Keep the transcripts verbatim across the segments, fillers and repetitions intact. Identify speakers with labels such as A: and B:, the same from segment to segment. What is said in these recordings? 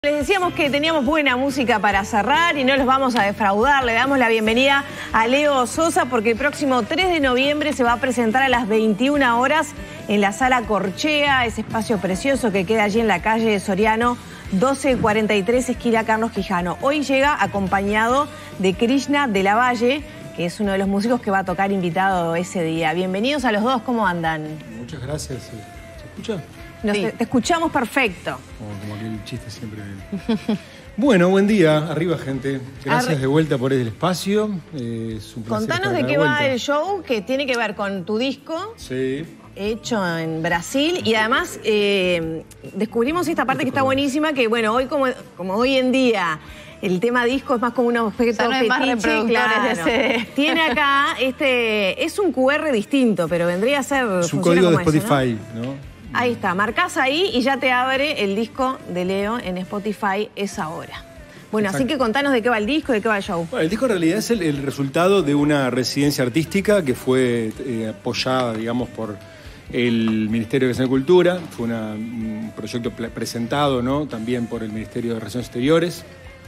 A: Les decíamos que teníamos buena música para cerrar y no los vamos a defraudar. Le damos la bienvenida a Leo Sosa porque el próximo tres de noviembre se va a presentar a las veintiuna horas en la Sala Corchea, ese espacio precioso que queda allí en la calle de Soriano doce cuarenta y tres, esquina Carlos Quijano. Hoy llega acompañado de Krishna de la Valle, que es uno de los músicos que va a tocar invitado ese día. Bienvenidos a los dos, ¿cómo andan?
B: Muchas gracias. ¿Se escucha?
A: Nos sí. te, te escuchamos perfecto.
B: Como, como aquel chiste siempre. Bueno, buen día. Arriba, gente. Gracias Arri de vuelta por el espacio. Eh, es un placer.
A: Contanos de qué va el show, que tiene que ver con tu disco.
B: Sí.
A: Hecho en Brasil. Y además eh, descubrimos esta parte que está buenísima, que bueno, hoy como, como hoy en día el tema disco es más como un objeto
C: no
A: fetiche, claro. De ese... Tiene acá, este, es un cu erre distinto, pero vendría a ser...
B: Es un código de Spotify, eso, ¿no? ¿no?
A: Ahí está, marcás ahí y ya te abre el disco de Leo en Spotify esa hora. Bueno, Exacto. Así que contanos de qué va el disco, de qué va el show.
B: Bueno, el disco en realidad es el, el resultado de una residencia artística que fue eh, apoyada, digamos, por el Ministerio de Cultura. Fue una, un proyecto presentado, ¿no?, también por el Ministerio de Relaciones Exteriores.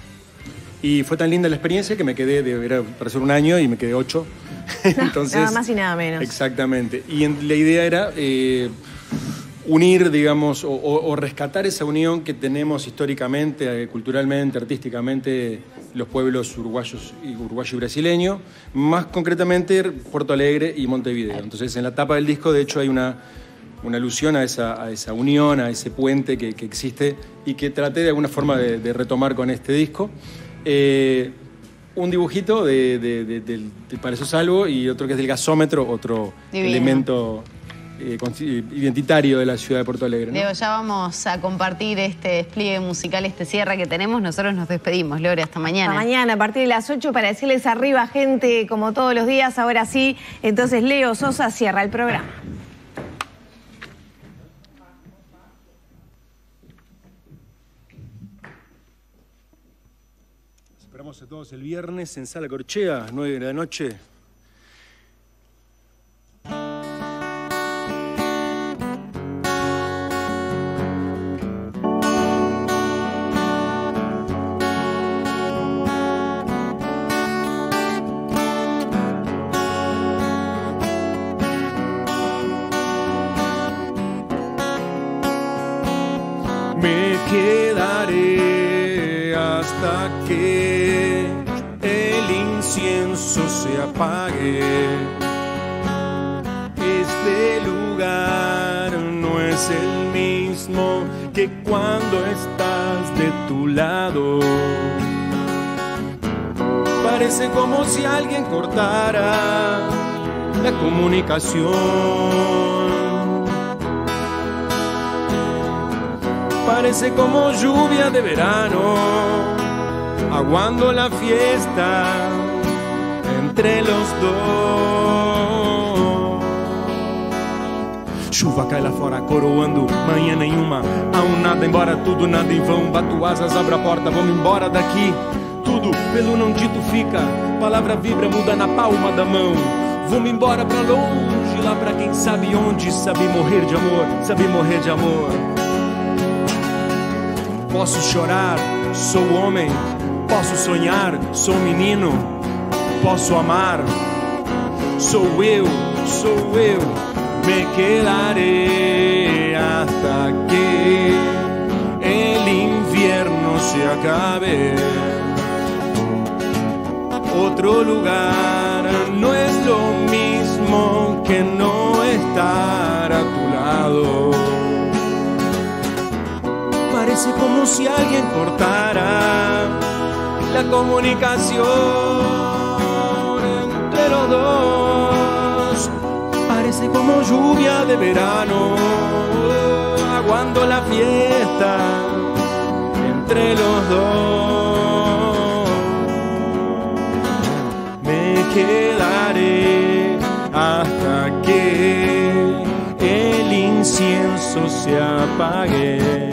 B: Y fue tan linda la experiencia que me quedé, de, era para ser un año y me quedé ocho. Entonces,
A: nada más y nada menos.
B: Exactamente. Y en, la idea era... Eh, unir, digamos, o, o rescatar esa unión que tenemos históricamente, culturalmente, artísticamente, los pueblos uruguayos y, uruguayo y brasileño, más concretamente Porto Alegre y Montevideo. Entonces, en la tapa del disco, de hecho, hay una, una alusión a esa, a esa unión, a ese puente que, que existe y que traté de alguna forma de, de retomar con este disco. Eh, un dibujito de, de, de, de, de Para eso salvo y otro que es del gasómetro, otro Divino. elemento... Eh, identitario de la ciudad de Porto Alegre, ¿no?
C: Leo, ya vamos a compartir este despliegue musical, este cierre que tenemos. Nosotros nos despedimos, Lore, hasta mañana.
A: Hasta mañana, a partir de las ocho, para decirles arriba, gente, como todos los días. Ahora sí, entonces Leo Sosa cierra el programa.
B: Esperamos a todos el viernes en Sala Corchea, nueve de la noche. Me quedaré hasta que el incienso se apague. Este lugar no es el mismo que cuando estás de tu lado. Parece como si alguien cortara la comunicación. Parece como lluvia de verano, aguando la fiesta entre los dos. Chuva cai lá fora coroando, manhã nenhuma, há um nada, embora tudo, nada em vão. Bato asas, abro a porta, vamos embora daqui. Tudo pelo não dito fica, palavra vibra, muda na palma da mão. Vamos embora pra longe, lá pra quem sabe onde. Sabe morrer de amor, sabe morrer de amor. Posso chorar, sou homem. Posso sonhar, sou menino. Posso amar, sou eu, sou eu. Me quedaré hasta que el invierno se acabe. Otro lugar no es lo mismo que no estar a tu lado. Parece como si alguien cortara la comunicación entre los dos. Parece como lluvia de verano, aguando la fiesta entre los dos. Me quedaré hasta que el incienso se apague.